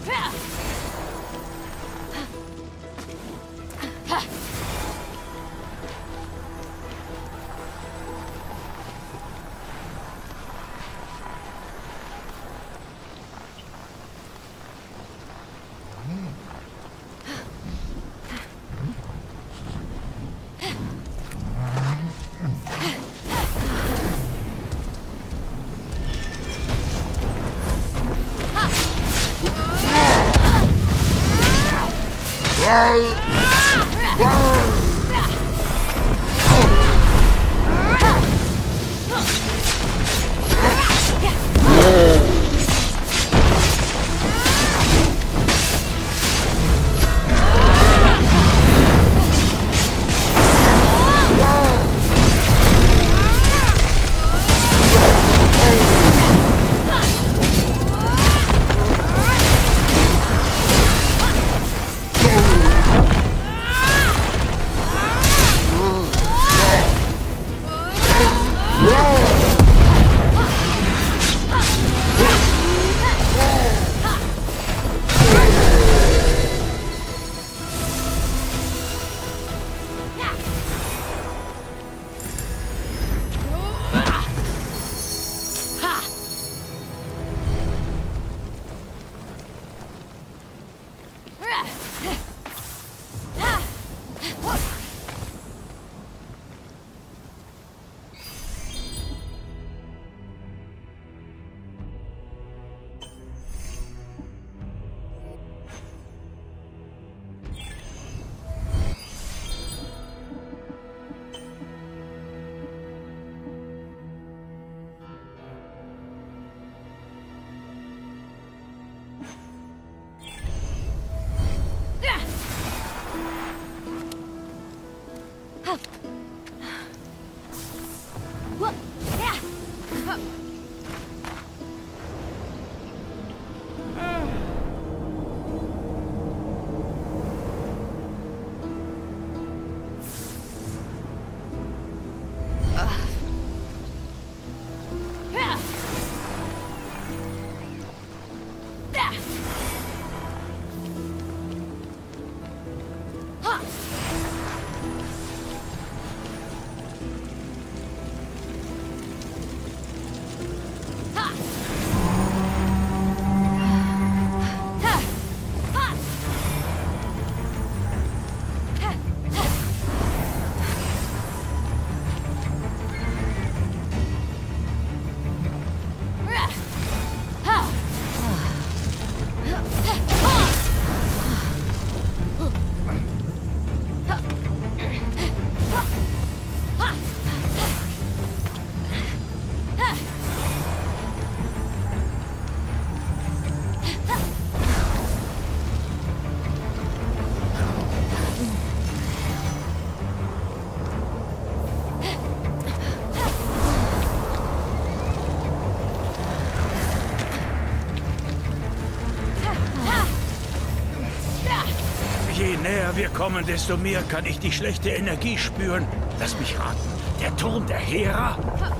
Je näher wir kommen, desto mehr kann ich die schlechte Energie spüren. Lass mich raten. Der Turm der Hera?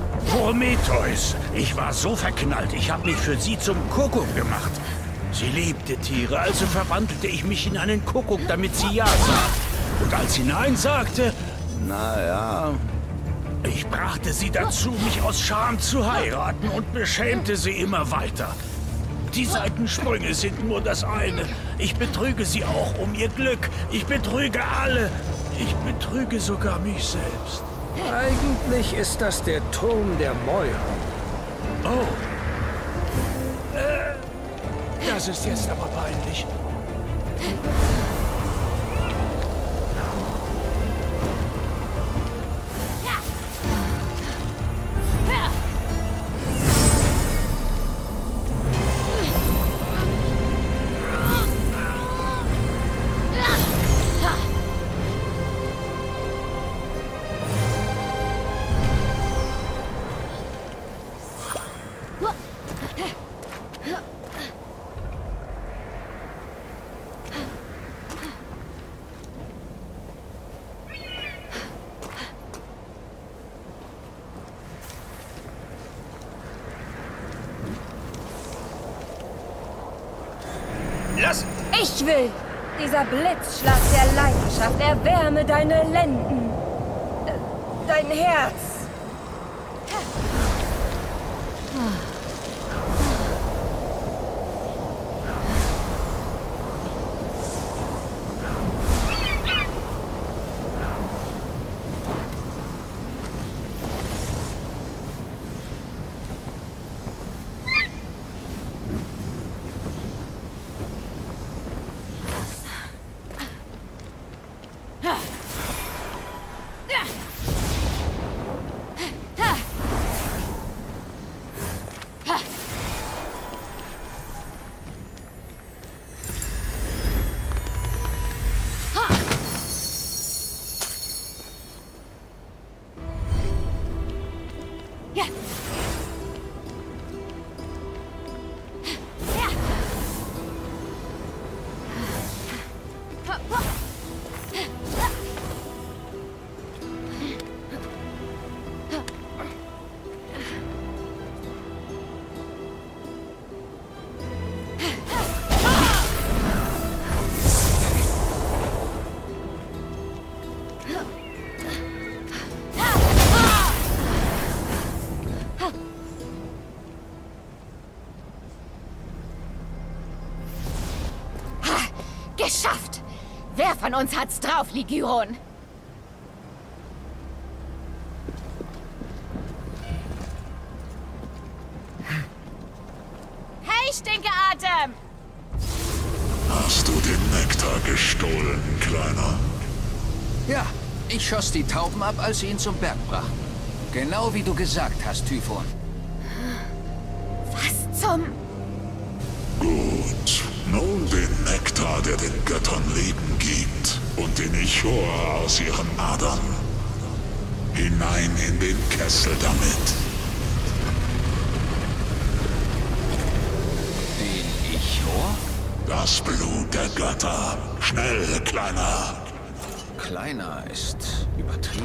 Prometheus. Ich war so verknallt, ich habe mich für sie zum Kuckuck gemacht. Sie liebte Tiere, also verwandelte ich mich in einen Kuckuck, damit sie ja sagt. Und als sie Nein sagte, naja, ich brachte sie dazu, mich aus Scham zu heiraten und beschämte sie immer weiter. Die Seitensprünge sind nur das eine. Ich betrüge sie auch um ihr Glück. Ich betrüge alle. Ich betrüge sogar mich selbst. Eigentlich ist das der Turm der Mäuer. Oh. Das ist jetzt aber peinlich. Lass! Ich will! Dieser Blitzschlag der Leidenschaft erwärme deine Lenden. Dein Herz. Geschafft! Wer von uns hat's drauf, Ligyron? Hey, Stinkeatem! Hast du den Nektar gestohlen, Kleiner? Ja, ich schoss die Tauben ab, als sie ihn zum Berg brachten. Genau wie du gesagt hast, Typhon. Was zum... Gut. Nun den Nektar, der den Göttern Leben gibt und den Ichor aus ihren Adern. Hinein in den Kessel damit. Den Ichor? Das Blut der Götter. Schnell, Kleiner. Kleiner ist übertrieben.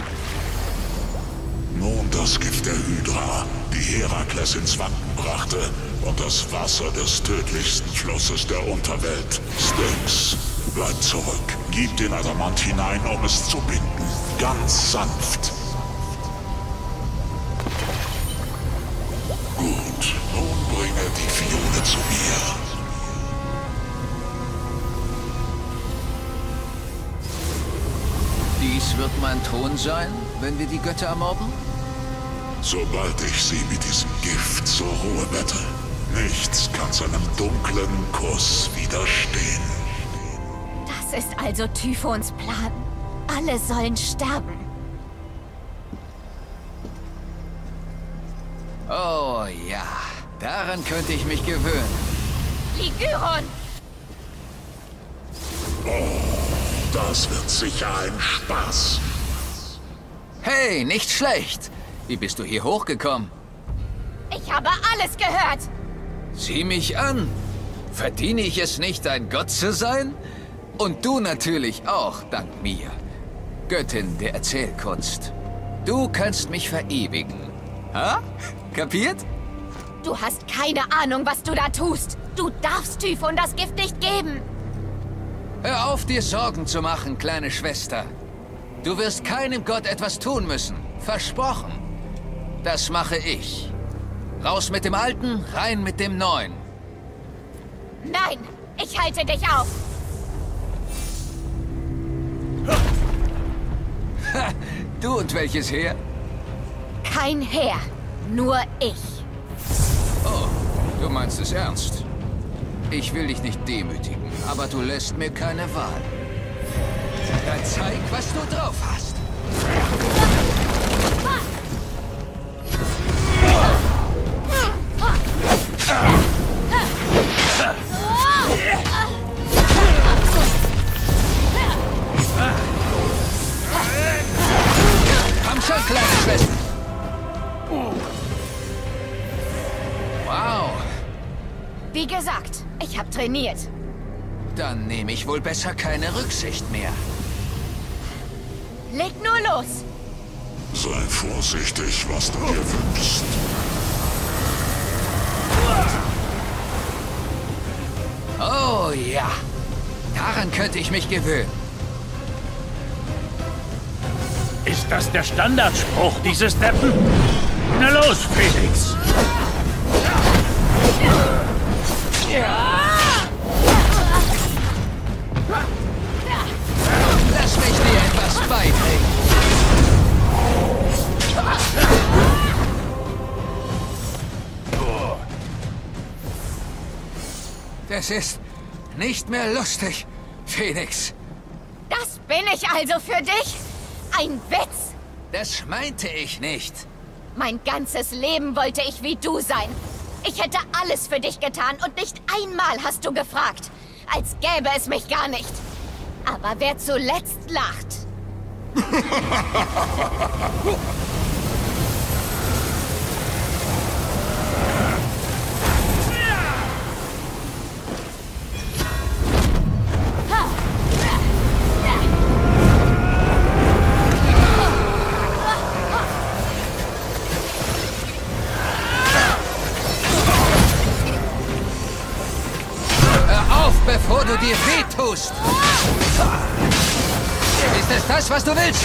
Nun das Gift der Hydra, die Herakles ins Wanken brachte, und das Wasser des tödlichsten Flusses der Unterwelt, Styx. Bleib zurück, gib den Adamant hinein, um es zu binden. Ganz sanft. Gut, nun bringe die Fiole zu mir. Dies wird mein Thron sein, wenn wir die Götter ermorden? Sobald ich sie mit diesem Gift zur Ruhe bettel. Nichts kann seinem dunklen Kuss widerstehen. Das ist also Typhons Plan. Alle sollen sterben. Oh ja, daran könnte ich mich gewöhnen. Ligyron! Das wird sicher ein Spaß. Hey, nicht schlecht. Wie bist du hier hochgekommen? Ich habe alles gehört! Sieh mich an. Verdiene ich es nicht, ein Gott zu sein? Und du natürlich auch, dank mir. Göttin der Erzählkunst. Du kannst mich verewigen. Ha? Kapiert? Du hast keine Ahnung, was du da tust. Du darfst Typhon das Gift nicht geben. Hör auf, dir Sorgen zu machen, kleine Schwester. Du wirst keinem Gott etwas tun müssen. Versprochen. Das mache ich. Raus mit dem Alten, rein mit dem Neuen. Nein, ich halte dich auf. Ha, du und welches Heer? Kein Heer, nur ich. Oh, du meinst es ernst. Ich will dich nicht demütigen, aber du lässt mir keine Wahl. Dann zeig, was du drauf hast. Komm schon, kleine Schwester. Wow. Wie gesagt, ich habe trainiert. Dann nehme ich wohl besser keine Rücksicht mehr. Leg nur los. Sei vorsichtig, was du dir wünschst. Oh ja, daran könnte ich mich gewöhnen. Ist das der Standardspruch dieses Deppen? Na los, Phoenix! Lass mich dir etwas beibringen. Das ist nicht mehr lustig, Phoenix. Das bin ich also für dich? Ein Witz? Das meinte ich nicht. Mein ganzes Leben wollte ich wie du sein. Ich hätte alles für dich getan und nicht einmal hast du gefragt. Als gäbe es mich gar nicht. Aber wer zuletzt lacht... Bevor du dir wehtust. Ist es das, was du willst?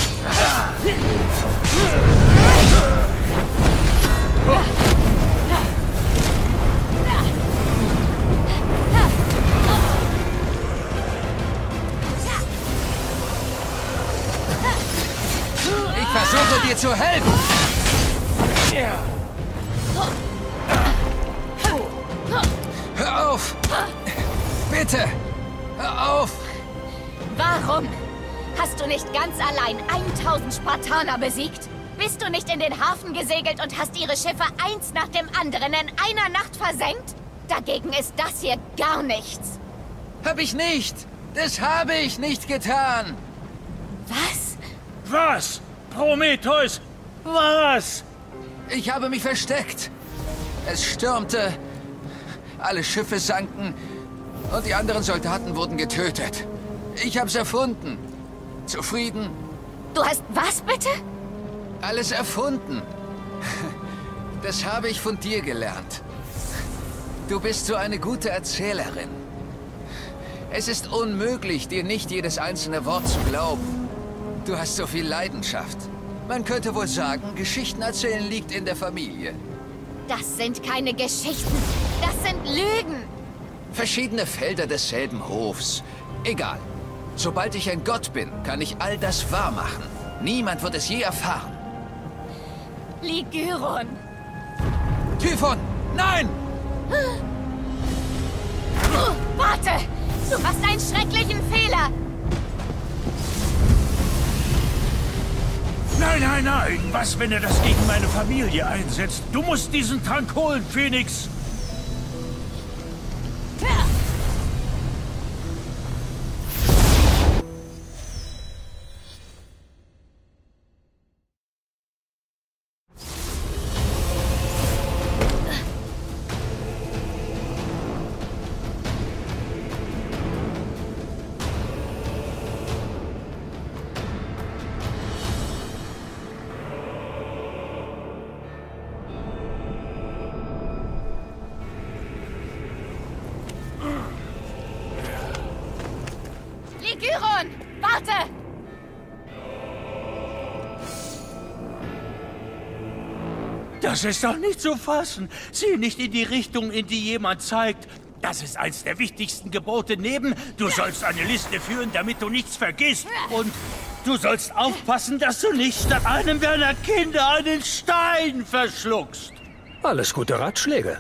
Ich versuche dir zu helfen. Hör auf! Bitte! Hör auf! Warum? Hast du nicht ganz allein 1000 Spartaner besiegt? Bist du nicht in den Hafen gesegelt und hast ihre Schiffe eins nach dem anderen in einer Nacht versenkt? Dagegen ist das hier gar nichts. Hab ich nicht! Das habe ich nicht getan! Was? Was? Prometheus? Was? Ich habe mich versteckt. Es stürmte. Alle Schiffe sanken. Und die anderen Soldaten wurden getötet. Ich hab's erfunden. Zufrieden? Du hast was bitte? Alles erfunden. Das habe ich von dir gelernt. Du bist so eine gute Erzählerin. Es ist unmöglich, dir nicht jedes einzelne Wort zu glauben. Du hast so viel Leidenschaft. Man könnte wohl sagen, Geschichten erzählen liegt in der Familie. Das sind keine Geschichten. Das sind Lügen. Verschiedene Felder desselben Hofs. Egal. Sobald ich ein Gott bin, kann ich all das wahrmachen. Niemand wird es je erfahren. Ligyron. Typhon! Nein! Warte! Du machst einen schrecklichen Fehler! Nein, nein, nein! Was, wenn er das gegen meine Familie einsetzt? Du musst diesen Trank holen, Phoenix! Ligyron! Warte! Das ist doch nicht zu fassen. Sieh nicht in die Richtung, in die jemand zeigt. Das ist eins der wichtigsten Gebote neben, du sollst eine Liste führen, damit du nichts vergisst. Und du sollst aufpassen, dass du nicht statt einem deiner Kinder einen Stein verschluckst. Alles gute Ratschläge.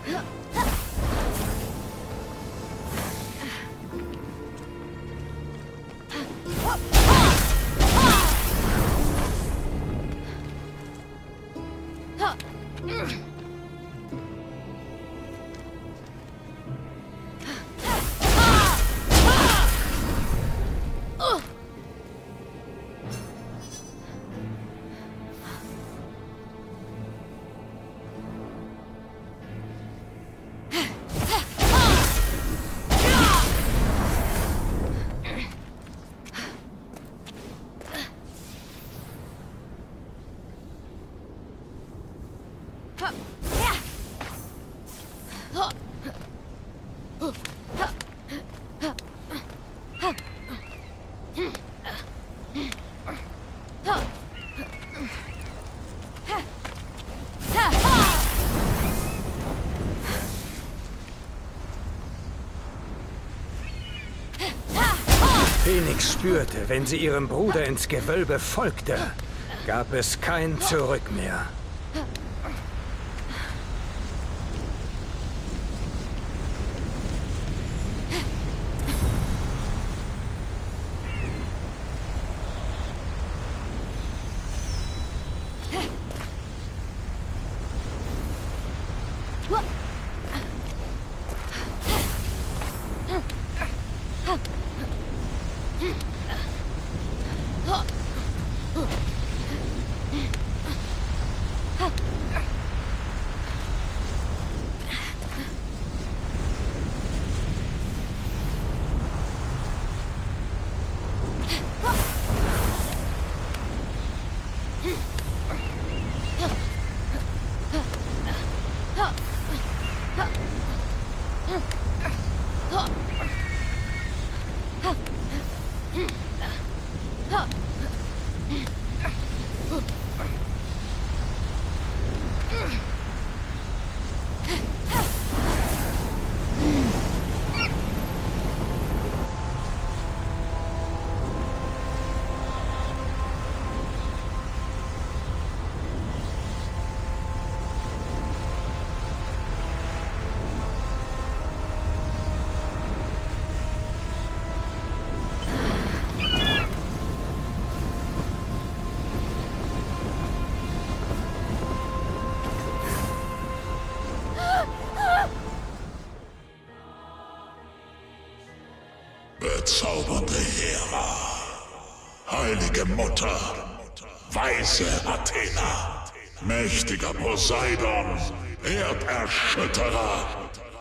Phoenix spürte, wenn sie ihrem Bruder ins Gewölbe folgte, gab es kein Zurück mehr. Bezaubernde Hera, heilige Mutter, weise Athena, mächtiger Poseidon, Erderschütterer,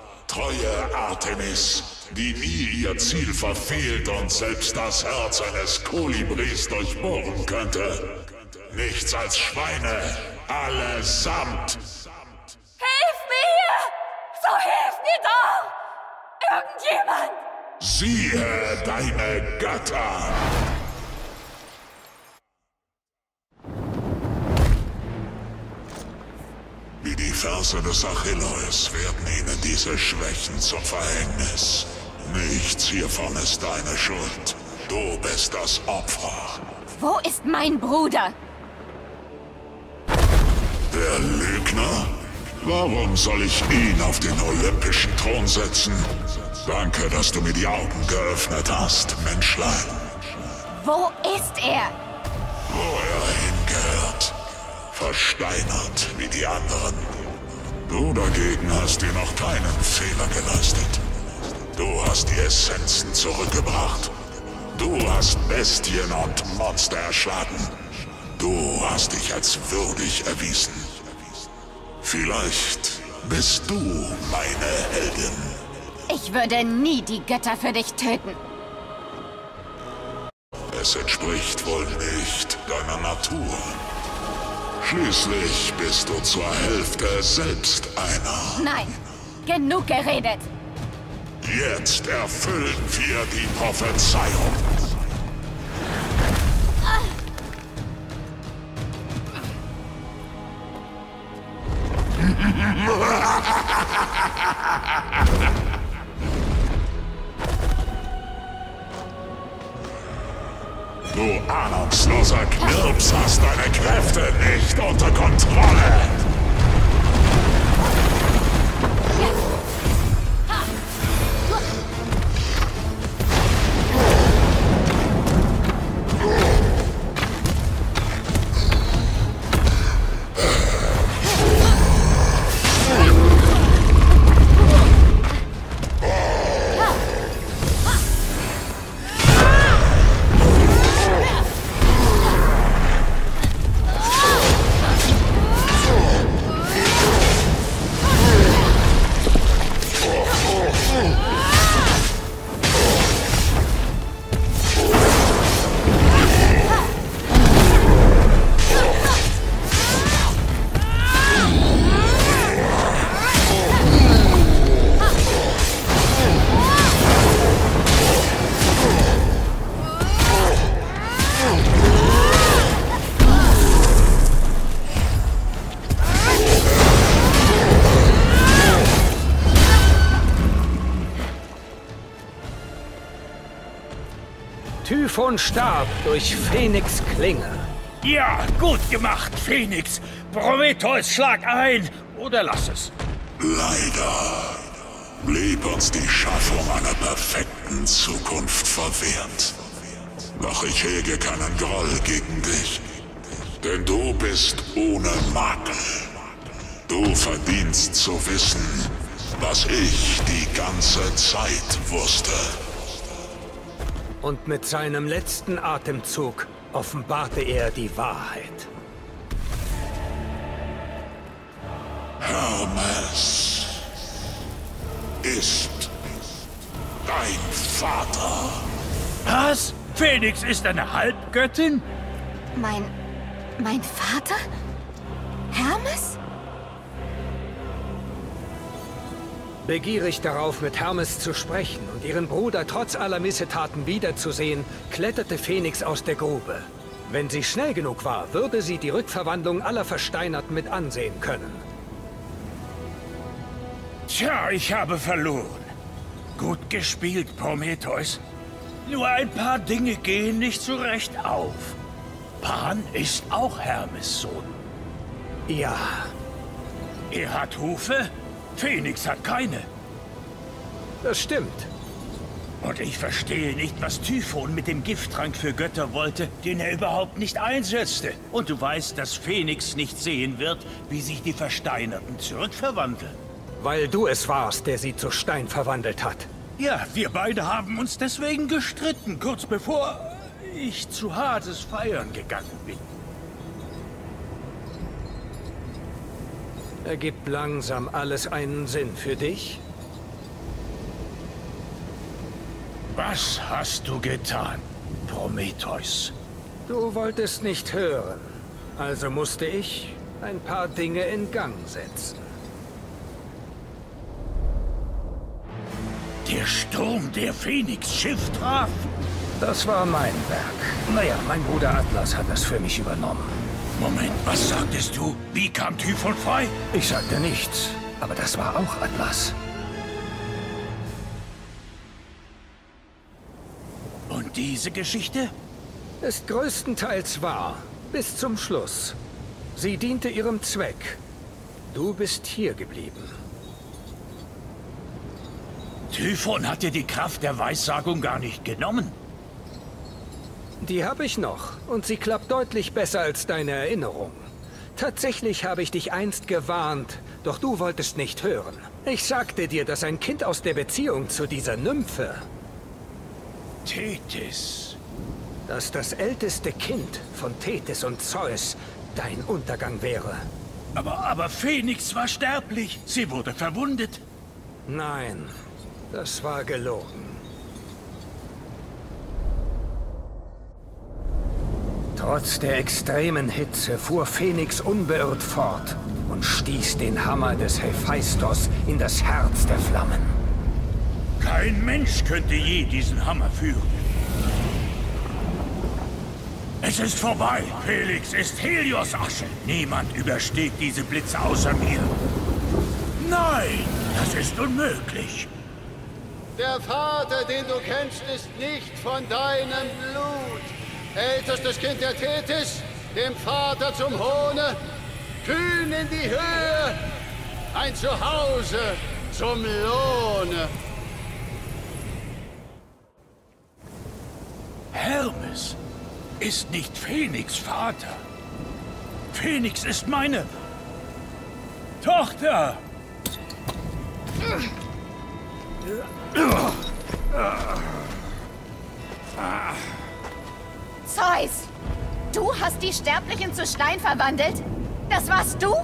treue Artemis, die nie ihr Ziel verfehlt und selbst das Herz eines Kolibris durchbohren könnte. Nichts als Schweine, allesamt. Hilf mir! So hilf mir doch! Irgendjemand! Siehe deine Götter! Wie die Verse des Achilleus werden ihnen diese Schwächen zum Verhängnis. Nichts hiervon ist deine Schuld. Du bist das Opfer. Wo ist mein Bruder? Der Lügner? Warum soll ich ihn auf den olympischen Thron setzen? Danke, dass du mir die Augen geöffnet hast, Menschlein. Wo ist er? Wo er hingehört. Versteinert wie die anderen. Du dagegen hast dir noch keinen Fehler geleistet. Du hast die Essenzen zurückgebracht. Du hast Bestien und Monster erschlagen. Du hast dich als würdig erwiesen. Vielleicht bist du meine Heldin. Ich würde nie die Götter für dich töten. Es entspricht wohl nicht deiner Natur. Schließlich bist du zur Hälfte selbst einer. Nein, genug geredet. Jetzt erfüllen wir die Prophezeiung. Du ahnungsloser Knirps hast deine Kräfte nicht unter Kontrolle. Typhon starb durch Phoenix' Klinge. Ja, gut gemacht, Phoenix. Prometheus, schlag ein oder lass es. Leider blieb uns die Schaffung einer perfekten Zukunft verwehrt. Doch ich hege keinen Groll gegen dich, denn du bist ohne Makel. Du verdienst zu wissen, was ich die ganze Zeit wusste. Und mit seinem letzten Atemzug offenbarte er die Wahrheit. Hermes ist dein Vater. Was? Phoenix ist eine Halbgöttin? Mein Vater? Hermes? Begierig darauf, mit Hermes zu sprechen und ihren Bruder trotz aller Missetaten wiederzusehen, kletterte Phoenix aus der Grube. Wenn sie schnell genug war, würde sie die Rückverwandlung aller Versteinerten mit ansehen können. Tja, ich habe verloren. Gut gespielt, Prometheus. Nur ein paar Dinge gehen nicht so recht auf. Pan ist auch Hermes Sohn. Ja. Er hat Hufe, Phoenix hat keine. Das stimmt. Und ich verstehe nicht, was Typhon mit dem Gifttrank für Götter wollte, den er überhaupt nicht einsetzte. Und du weißt, dass Phoenix nicht sehen wird, wie sich die Versteinerten zurückverwandeln. Weil du es warst, der sie zu Stein verwandelt hat. Ja, wir beide haben uns deswegen gestritten, kurz bevor ich zu Hades feiern gegangen bin. Ergibt langsam alles einen Sinn für dich? Was hast du getan, Prometheus? Du wolltest nicht hören. Also musste ich ein paar Dinge in Gang setzen. Der Sturm, der Phoenix Schiff traf? Das war mein Werk. Naja, mein Bruder Atlas hat das für mich übernommen. Moment, was sagtest du? Wie kam Typhon frei? Ich sagte nichts, aber das war auch Atlas. Und diese Geschichte? Ist größtenteils wahr, bis zum Schluss. Sie diente ihrem Zweck. Du bist hier geblieben. Typhon hat dir die Kraft der Weissagung gar nicht genommen. Die habe ich noch, und sie klappt deutlich besser als deine Erinnerung. Tatsächlich habe ich dich einst gewarnt, doch du wolltest nicht hören. Ich sagte dir, dass ein Kind aus der Beziehung zu dieser Nymphe, Tethys, dass das älteste Kind von Tethys und Zeus dein Untergang wäre. Aber Phoenix war sterblich. Sie wurde verwundet. Nein, das war gelogen. Trotz der extremen Hitze fuhr Phoenix unbeirrt fort und stieß den Hammer des Hephaistos in das Herz der Flammen. Kein Mensch könnte je diesen Hammer führen. Es ist vorbei. Felix ist Helios Asche. Niemand übersteht diese Blitze außer mir. Nein, das ist unmöglich. Der Vater, den du kennst, ist nicht von deinem Blut. Ältestes Kind der Tethys, dem Vater zum Hohne, kühn in die Höhe, ein Zuhause zum Lohne. Hermes ist nicht Phoenix' Vater. Phoenix ist meine Tochter. Zeus, du hast die Sterblichen zu Stein verwandelt? Das warst du?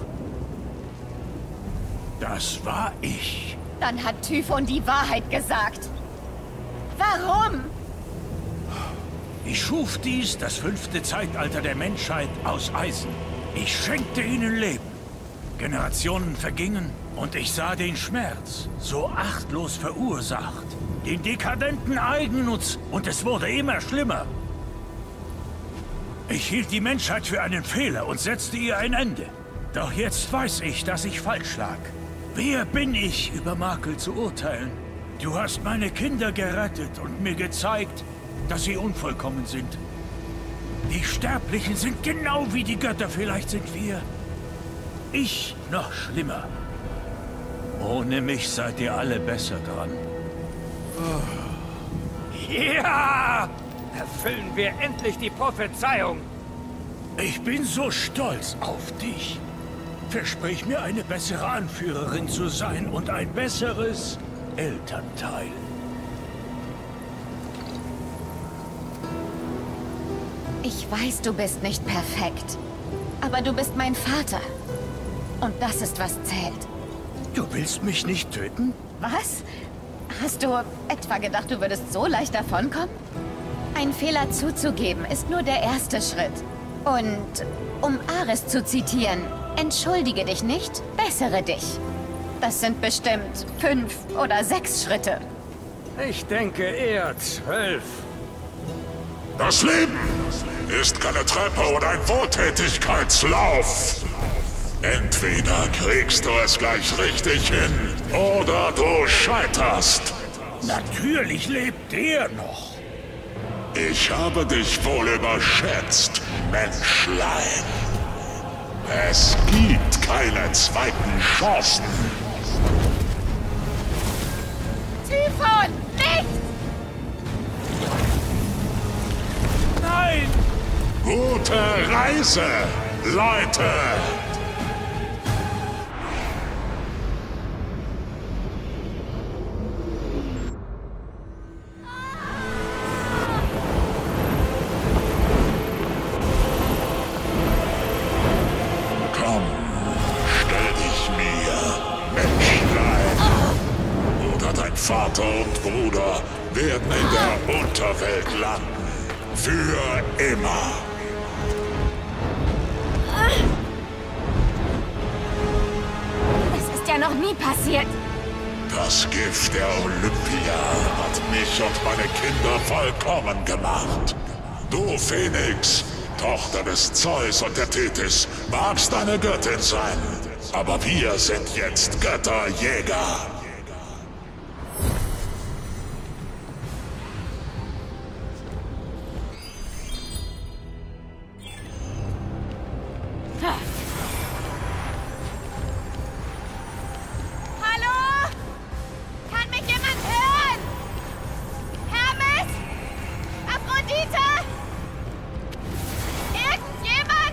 Das war ich. Dann hat Typhon die Wahrheit gesagt. Warum? Ich schuf dies, das 5. Zeitalter der Menschheit, aus Eisen. Ich schenkte ihnen Leben. Generationen vergingen und ich sah den Schmerz, so achtlos verursacht, den dekadenten Eigennutz, und es wurde immer schlimmer. Ich hielt die Menschheit für einen Fehler und setzte ihr ein Ende. Doch jetzt weiß ich, dass ich falsch lag. Wer bin ich, über Makel zu urteilen? Du hast meine Kinder gerettet und mir gezeigt, dass sie unvollkommen sind. Die Sterblichen sind genau wie die Götter, vielleicht sind wir. Ich noch schlimmer. Ohne mich seid ihr alle besser dran. Ja! Erfüllen wir endlich die Prophezeiung! Ich bin so stolz auf dich. Versprich mir, eine bessere Anführerin zu sein und ein besseres Elternteil. Ich weiß, du bist nicht perfekt. Aber du bist mein Vater. Und das ist, was zählt. Du willst mich nicht töten? Was? Hast du etwa gedacht, du würdest so leicht davonkommen? Ein Fehler zuzugeben ist nur der erste Schritt. Und um Ares zu zitieren, entschuldige dich nicht, bessere dich. Das sind bestimmt 5 oder 6 Schritte. Ich denke eher 12. Das Leben ist keine Treppe oder ein Wohltätigkeitslauf. Entweder kriegst du es gleich richtig hin, oder du scheiterst. Natürlich lebt der noch. Ich habe dich wohl überschätzt, Menschlein. Es gibt keine zweiten Chancen. Typhon, nicht! Nein! Gute Reise, Leute! Komm, stell dich mir, Menschlein. Oder dein Vater und Bruder werden in der Unterwelt landen. Für immer. Das ist ja noch nie passiert. Das Gift der Olympia hat mich und meine Kinder vollkommen gemacht. Du, Phoenix, Tochter des Zeus und der Tethys, magst eine Göttin sein. Aber wir sind jetzt Götterjäger. Hallo? Kann mich jemand hören? Hermes? Aphrodite? Irgendjemand?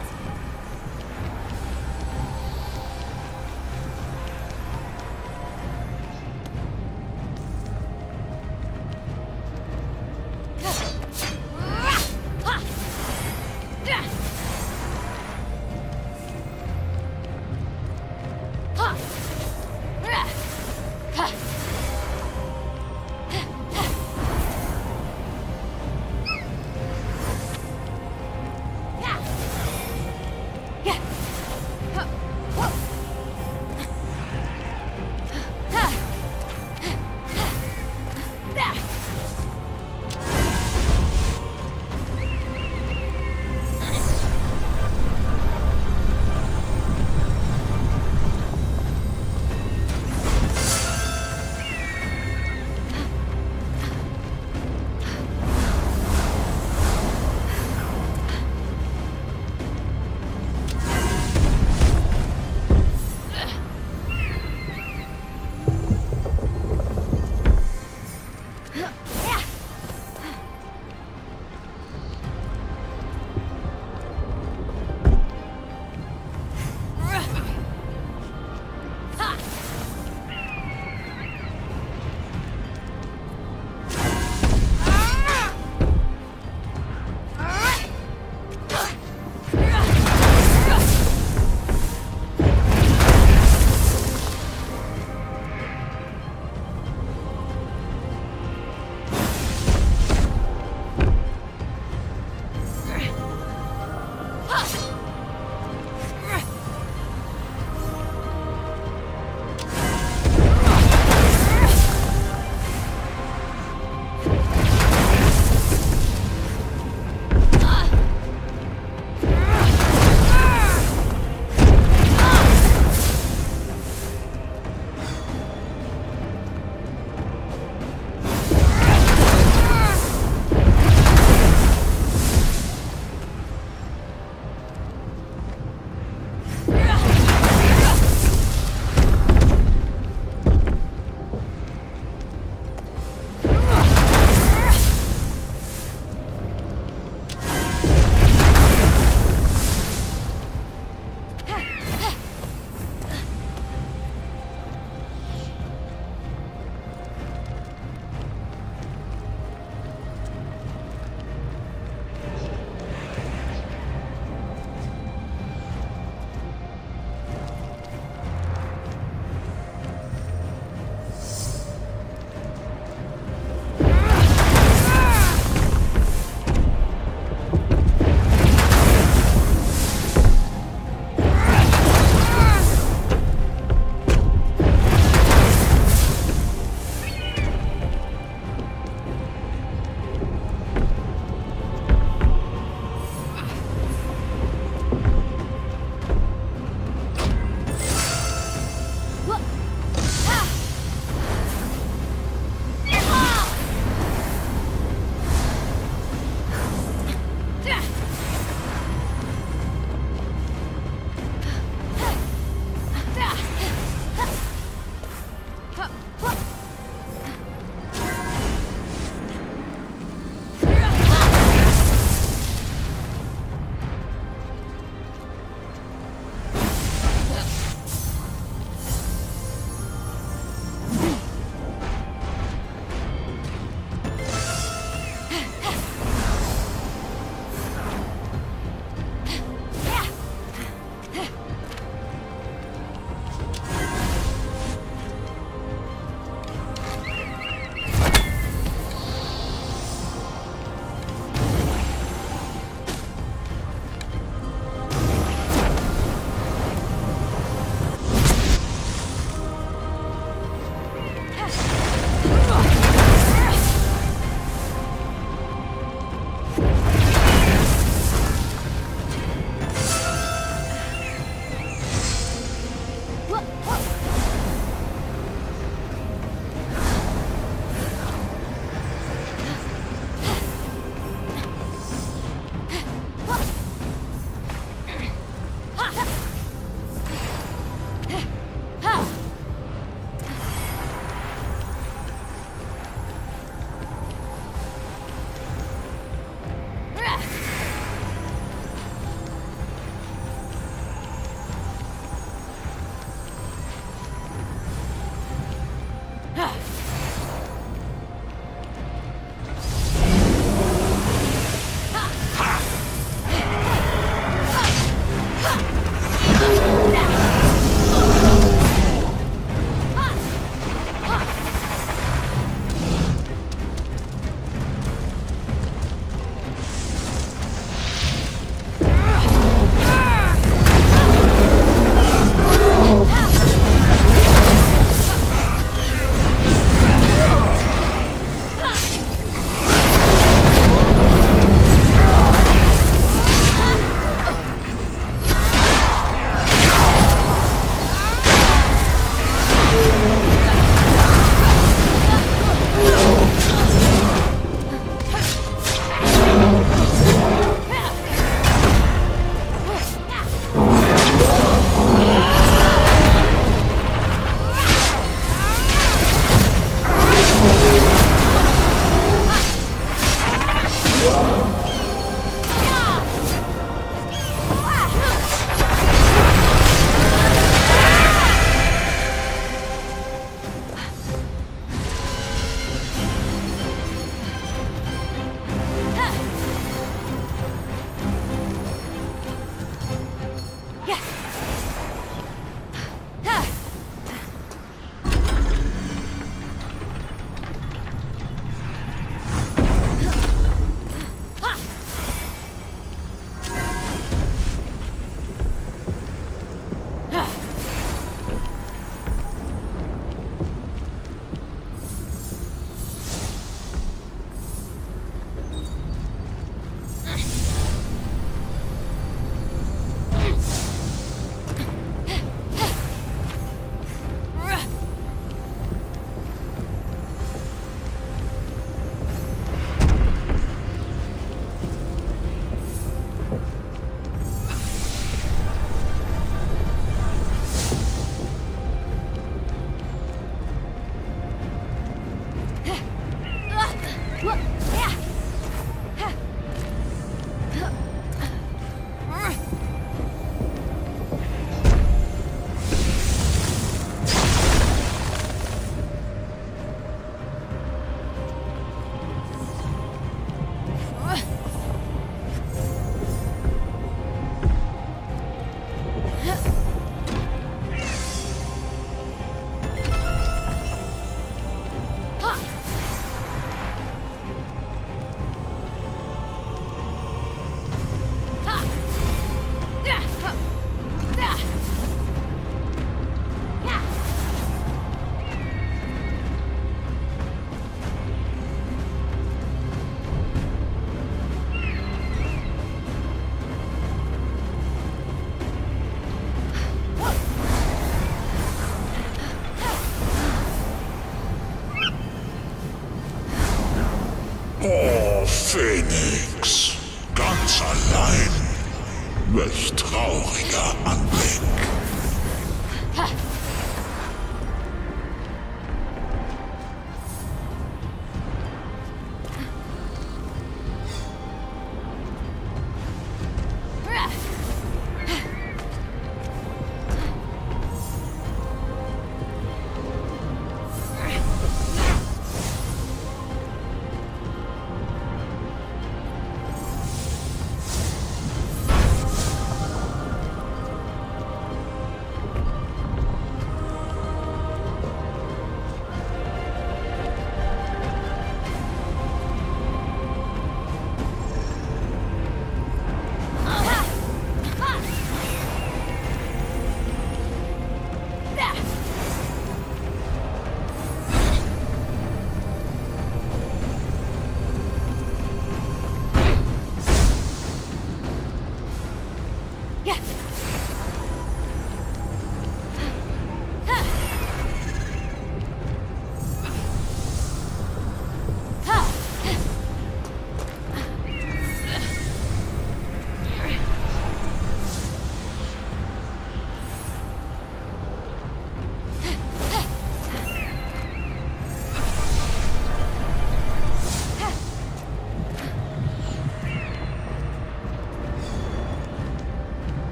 Oh, Phoenix. Ganz allein. Welch trauriger Anblick.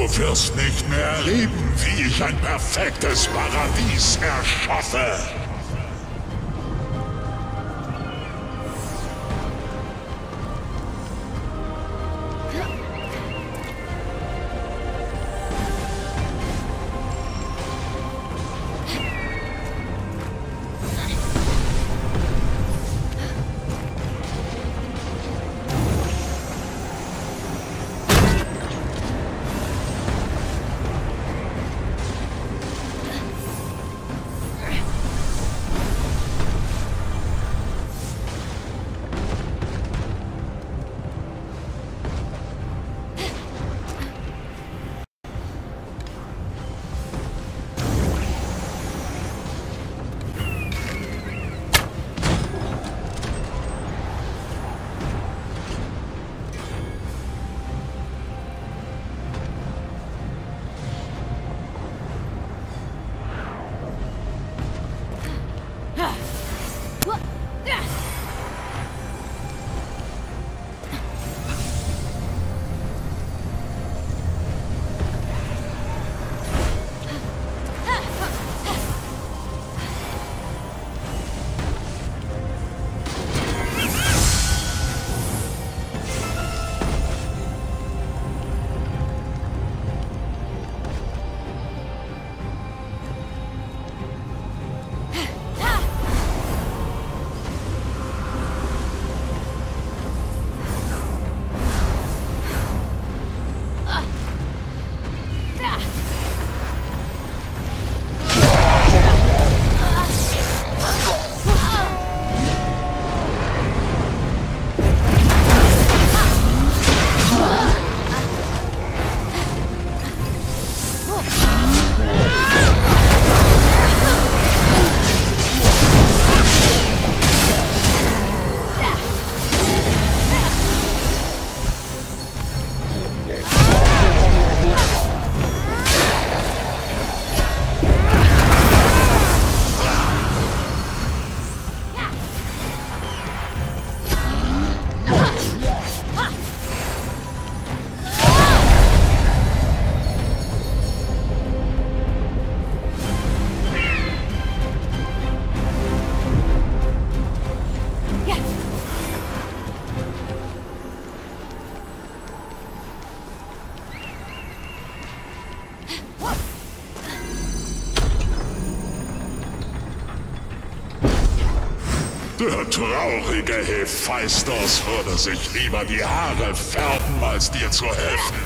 Du wirst nicht mehr erleben, wie ich ein perfektes Paradies erschaffe. Der traurige Hephaistos würde sich lieber die Haare färben, als dir zu helfen.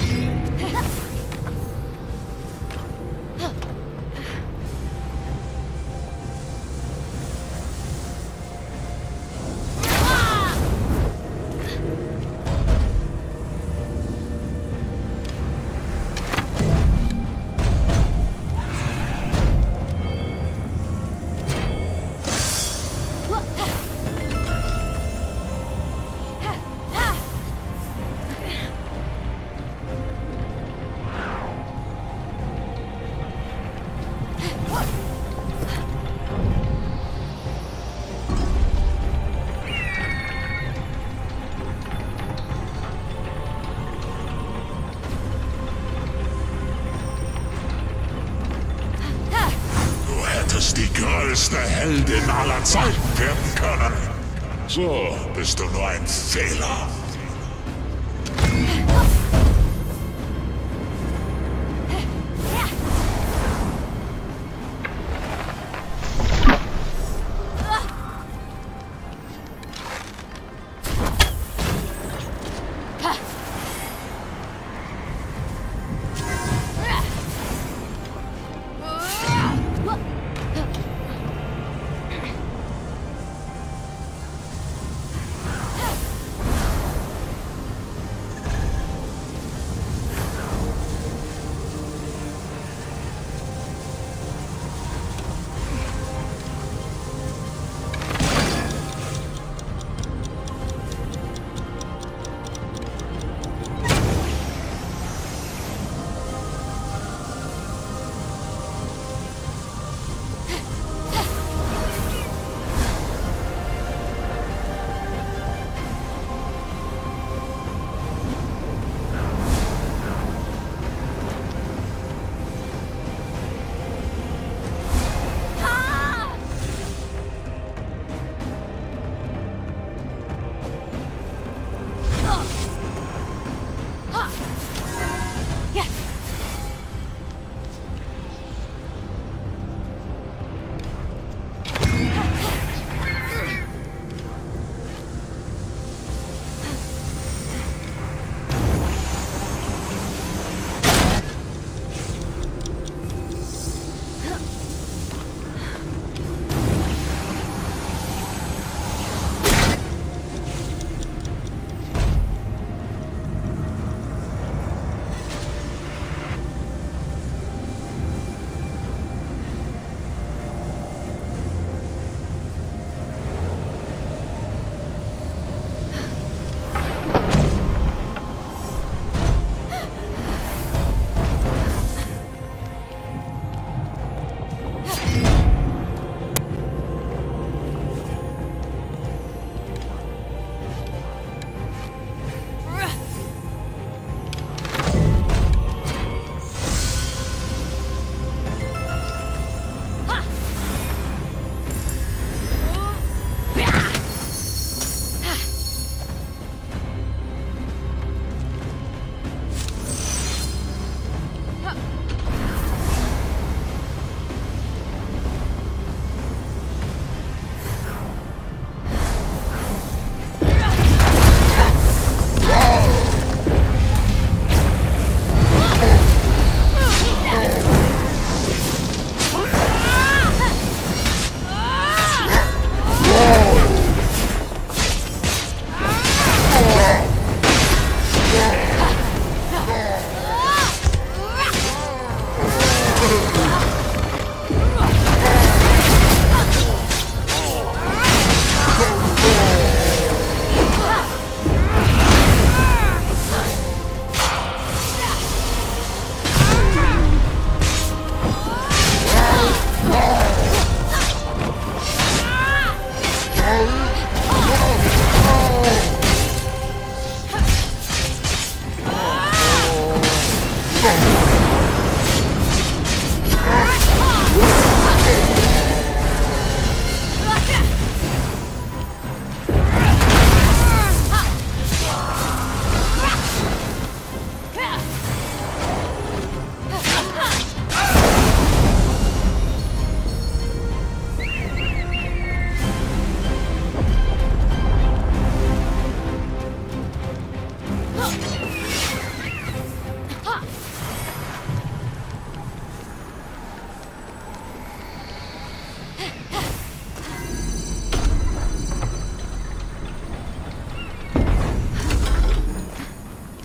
Die größte Heldin aller Zeiten werden können. So bist du nur ein Fehler.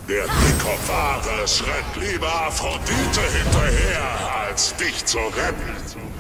Der Dickkopf Ares rennt lieber Aphrodite hinterher, als dich zu retten.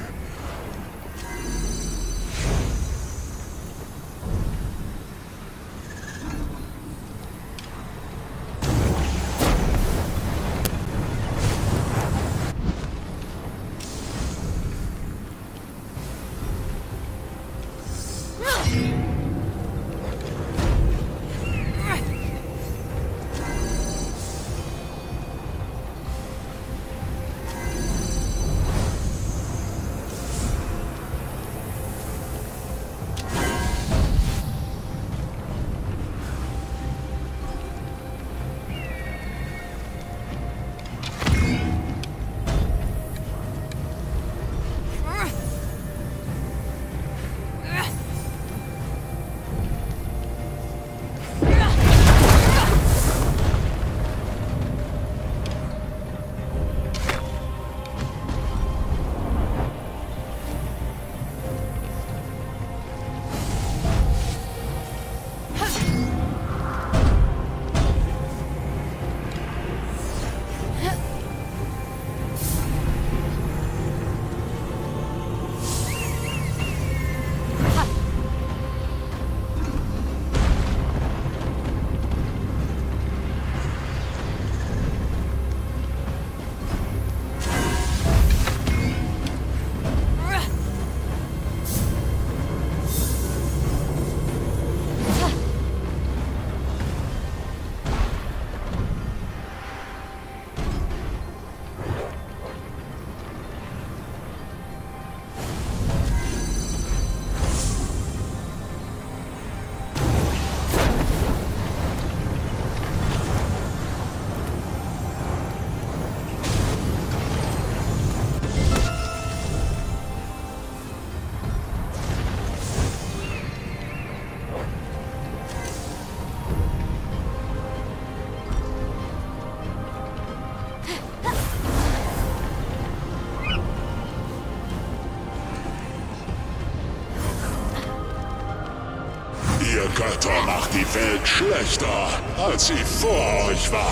Ihr Götter macht die Welt schlechter, als sie vor euch war.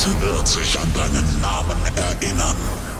Niemand wird sich an deinen Namen erinnern.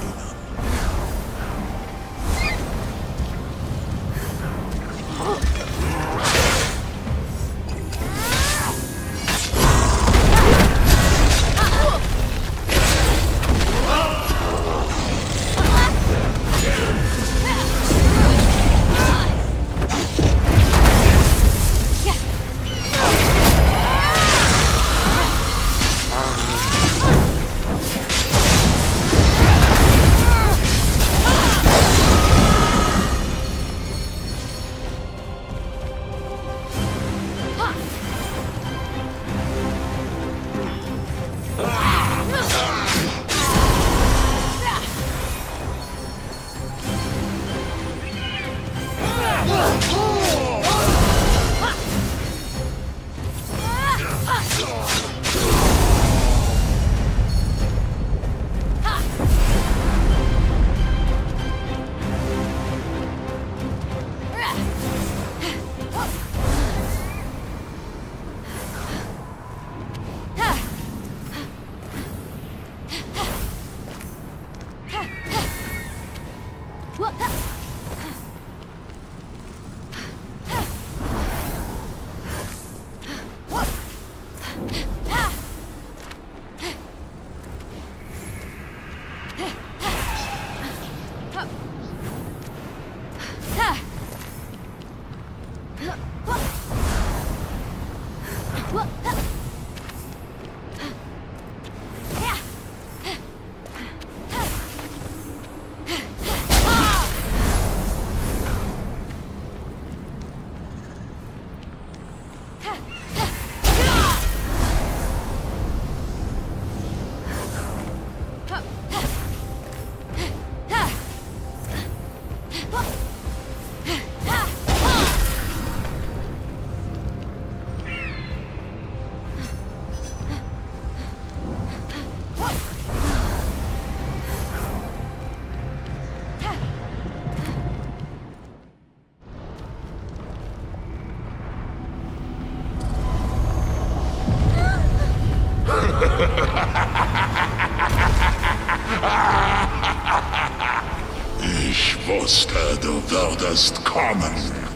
Ich wusste, du würdest kommen.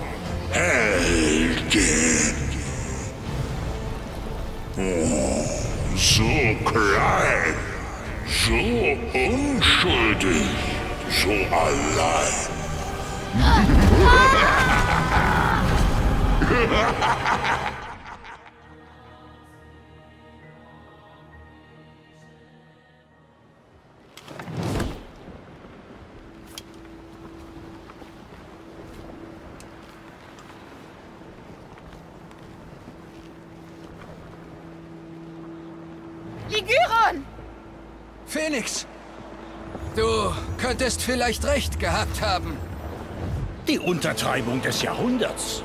Helgen. Oh, so klein, so unschuldig, so allein. Ligyron! Phoenix! Du könntest vielleicht recht gehabt haben. Die Untertreibung des Jahrhunderts.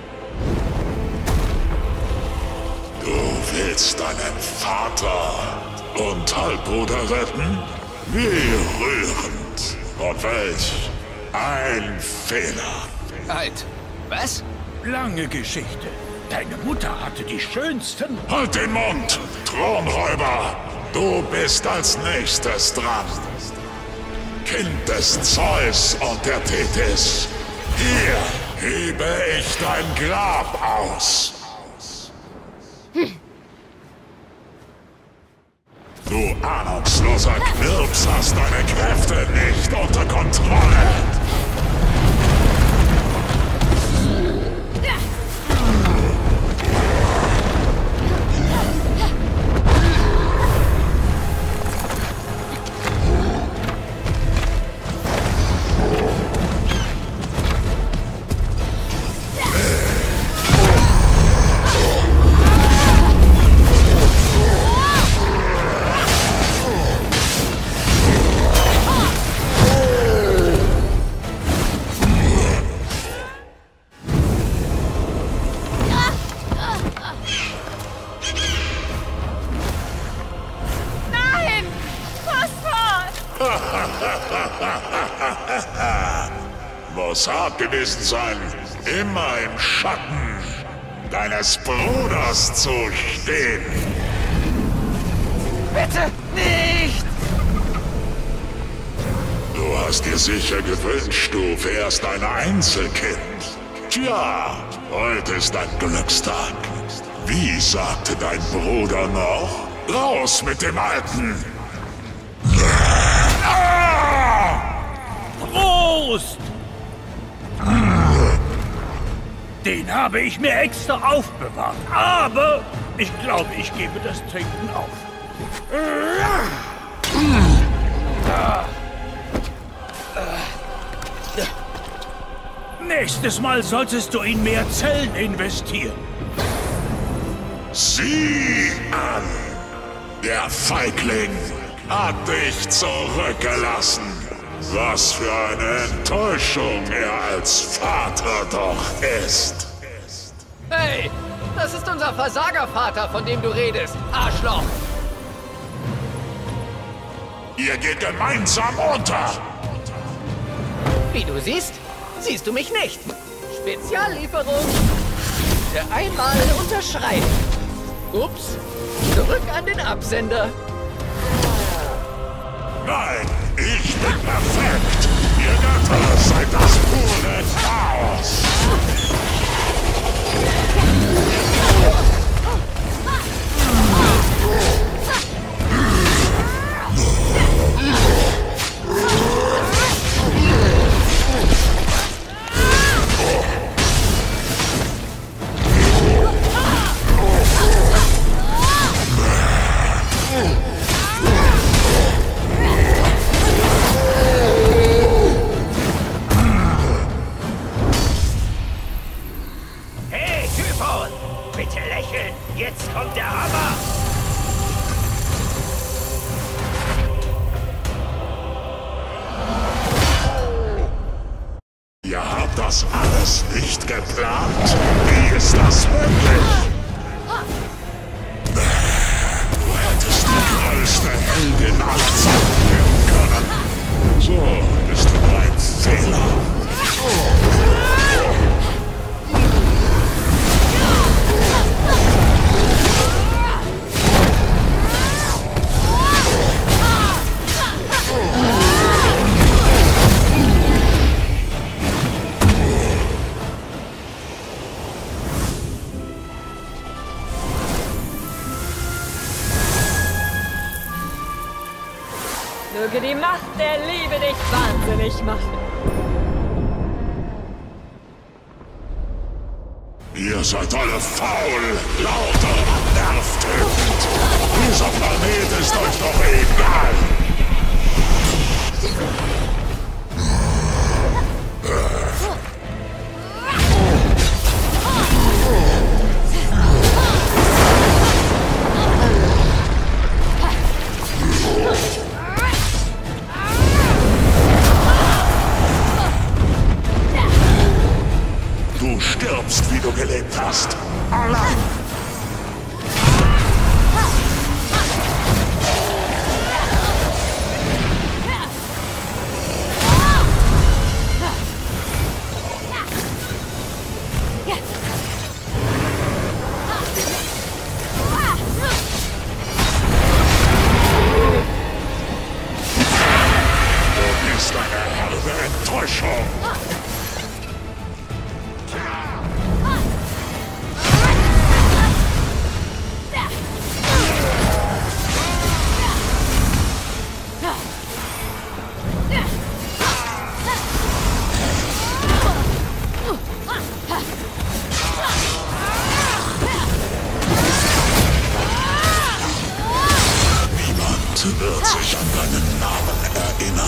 Du willst deinen Vater und Halbbruder retten? Wie rührend. Und welch ein Fehler. Halt. Was? Lange Geschichte. Deine Mutter hatte die schönsten... Halt den Mund, Thronräuber! Du bist als nächstes dran. Kind des Zeus und der Tethys. Hier hebe ich dein Grab aus. Du ahnungsloser Knirps hast deine Kräfte nicht unter Kontrolle. Muss hart gewesen sein, immer im Schatten deines Bruders zu stehen. Bitte nicht! Du hast dir sicher gewünscht, du wärst ein Einzelkind. Tja, heute ist ein Glückstag. Wie sagte dein Bruder noch? Raus mit dem Alten! Prost! Den habe ich mir extra aufbewahrt, aber ich glaube, ich gebe das Trinken auf. Nächstes Mal solltest du in mehr Zellen investieren. Sieh an! Der Feigling hat dich zurückgelassen. Was für eine Enttäuschung er als Vater doch ist. Hey, das ist unser Versagervater, von dem du redest, Arschloch. Ihr geht gemeinsam unter. Wie du siehst, siehst du mich nicht. Speziallieferung. Bitte einmal unterschreiben. Ups, zurück an den Absender. Nein, ich bin perfekt. Ihr Götter seid das pure Chaos. Hey, Typhon! Bitte lächeln! Jetzt kommt der Hammer! Ihr habt das alles nicht geplant? Wie ist das möglich? Du hättest die größte Heldin aller Zeiten werden können. So bist du nur ein Fehler. Möge die Macht der Liebe dich wahnsinnig machen. Ihr seid alle faul, lauter, nervtötend. Dieser Planet ist euch doch egal. Du stirbst, wie du gelebt hast. Allein. Du bist eine herbe Enttäuschung. Niemand wird sich an deinen Namen erinnern.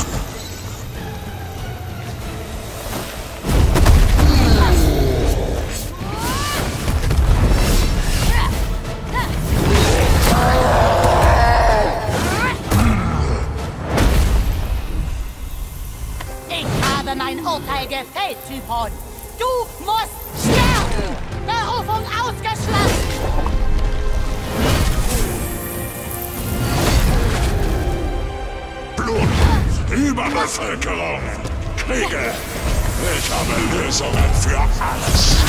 Ich habe mein Urteil gefällt, Typhon. Du musst sterben! Berufung ausgeschlossen! Blut, Überbevölkerung, Kriege. Ich habe Lösungen für alles.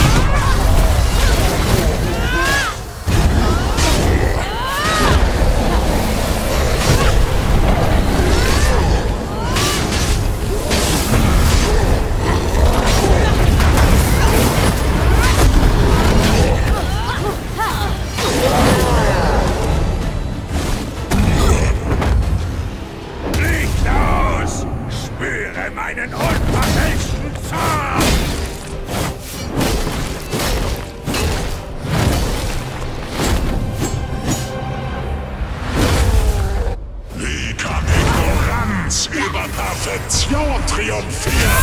Perfektion triumphiert!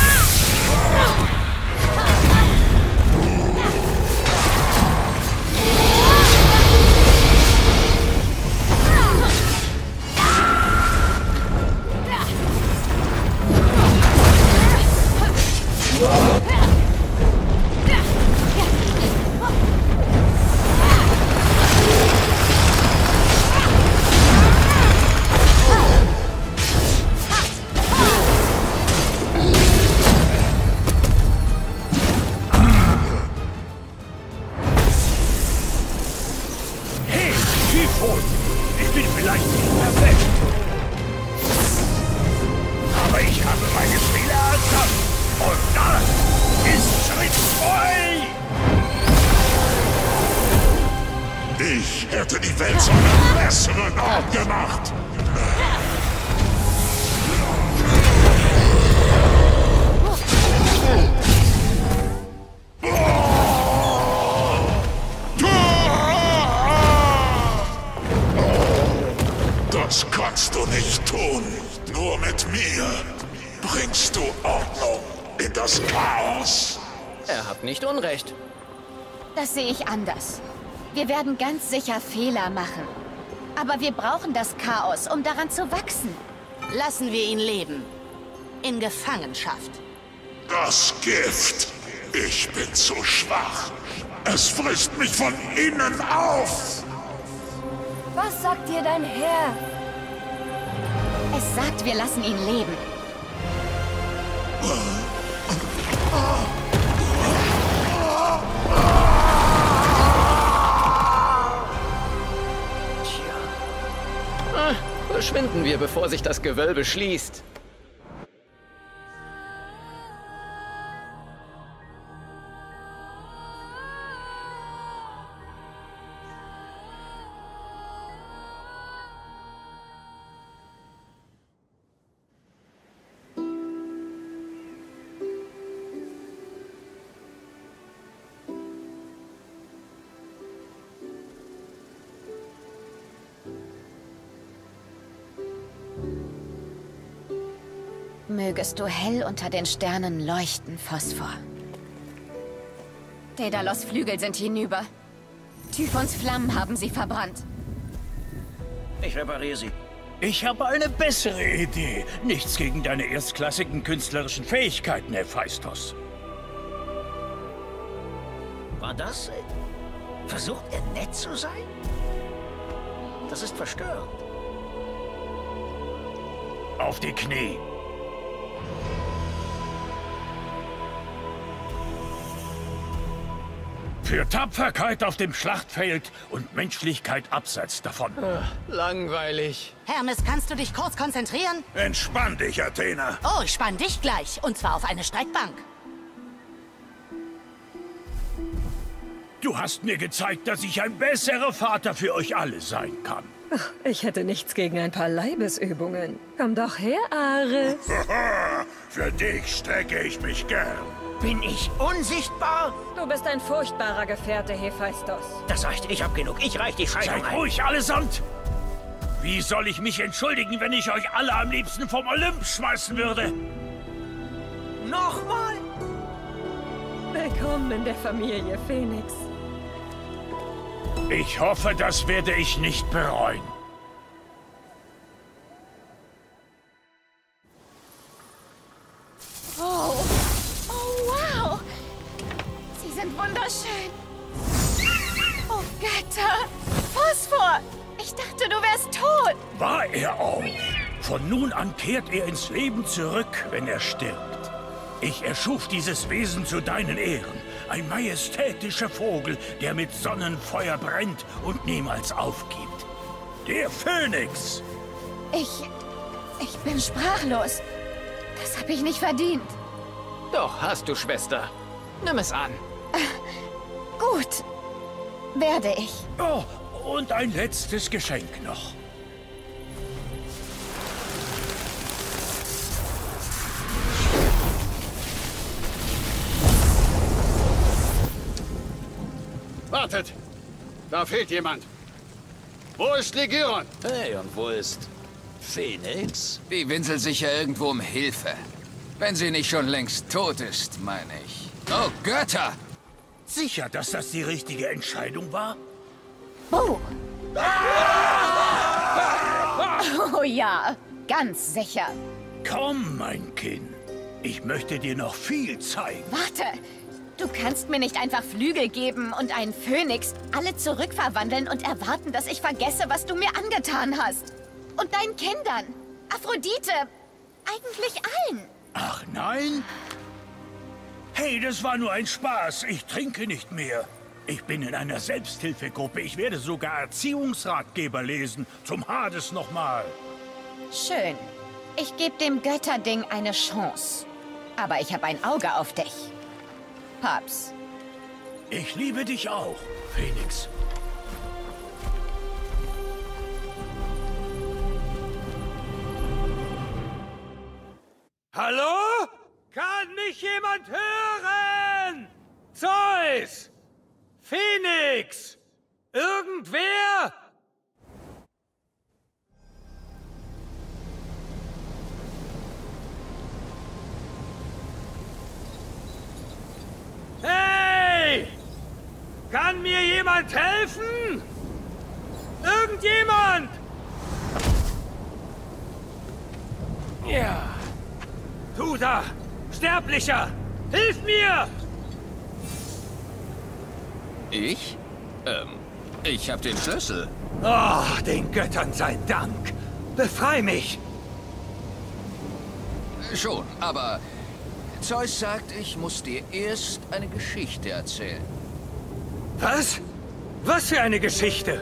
Ich bin vielleicht nicht perfekt. Aber ich habe meine Fehler erkannt. Und das ist Schritt 2. Ich hätte die Welt zu einem besseren Ort gemacht. Das kannst du nicht tun. Nur mit mir bringst du Ordnung in das Chaos. Er hat nicht Unrecht. Das sehe ich anders. Wir werden ganz sicher Fehler machen. Aber wir brauchen das Chaos, um daran zu wachsen. Lassen wir ihn leben. In Gefangenschaft. Das Gift. Ich bin zu schwach. Es frisst mich von innen auf. Was sagt dir dein Herr? Es sagt, wir lassen ihn leben. Verschwinden wir, bevor sich das Gewölbe schließt. Mögest du hell unter den Sternen leuchten, Phosphor. Daedalos Flügel sind hinüber. Typhons Flammen haben sie verbrannt. Ich repariere sie. Ich habe eine bessere Idee. Nichts gegen deine erstklassigen künstlerischen Fähigkeiten, Hephaistos. War das? Versucht er nett zu sein? Das ist verstörend. Auf die Knie. Für Tapferkeit auf dem Schlachtfeld und Menschlichkeit abseits davon. Langweilig. Hermes, kannst du dich kurz konzentrieren? Entspann dich, Athena. Oh, ich spann dich gleich. Und zwar auf eine Streckbank. Du hast mir gezeigt, dass ich ein besserer Vater für euch alle sein kann. Ach, ich hätte nichts gegen ein paar Leibesübungen. Komm doch her, Ares. Für dich strecke ich mich gern. Bin ich unsichtbar? Du bist ein furchtbarer Gefährte, Hephaistos. Das reicht, ich hab genug. Ich reich die Scheidung Seid ein. ruhig allesamt! Wie soll ich mich entschuldigen, wenn ich euch alle am liebsten vom Olymp schmeißen würde? Nochmal? Willkommen in der Familie Phoenix. Ich hoffe, das werde ich nicht bereuen. Oh, wow! Sie sind wunderschön. Oh, Götter! Phosphor! Ich dachte, du wärst tot. War er auch. Von nun an kehrt er ins Leben zurück, wenn er stirbt. Ich erschuf dieses Wesen zu deinen Ehren. Ein majestätischer Vogel, der mit Sonnenfeuer brennt und niemals aufgibt. Der Phönix! Ich bin sprachlos. Das habe ich nicht verdient. Doch, hast du, Schwester. Nimm es an. Gut. Werde ich. Oh, und ein letztes Geschenk noch. Wartet! Da fehlt jemand. Wo ist Ligyron? Hey, und wo ist Phoenix? Die winselt sich ja irgendwo um Hilfe. Wenn sie nicht schon längst tot ist, meine ich. Oh, Götter! Sicher, dass das die richtige Entscheidung war? Oh. Oh ja, ganz sicher. Komm, mein Kind. Ich möchte dir noch viel zeigen. Warte! Du kannst mir nicht einfach Flügel geben und einen Phönix alle zurückverwandeln und erwarten, dass ich vergesse, was du mir angetan hast. Und deinen Kindern. Aphrodite. Eigentlich allen. Ach nein? Hey, das war nur ein Spaß. Ich trinke nicht mehr. Ich bin in einer Selbsthilfegruppe. Ich werde sogar Erziehungsratgeber lesen. Zum Hades nochmal. Schön. Ich gebe dem Götterding eine Chance. Aber ich habe ein Auge auf dich. Hab's. Ich liebe dich auch, Phoenix. Hallo? Kann mich jemand hören? Zeus! Phoenix! Irgendwer? Hey! Kann mir jemand helfen? Irgendjemand? Ja. Du da! Sterblicher! Hilf mir! Ich? Ich hab den Schlüssel. Oh, den Göttern sei Dank! Befrei mich! Schon, aber Zeus sagt, ich muss dir erst eine Geschichte erzählen. Was? Was für eine Geschichte?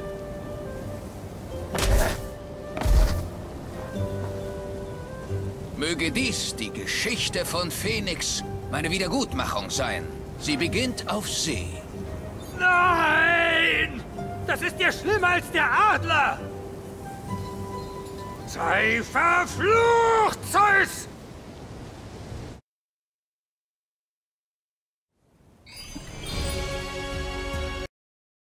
Möge dies die Geschichte von Phoenix, meine Wiedergutmachung sein. Sie beginnt auf See. Nein! Das ist ja schlimmer als der Adler! Sei verflucht, Zeus!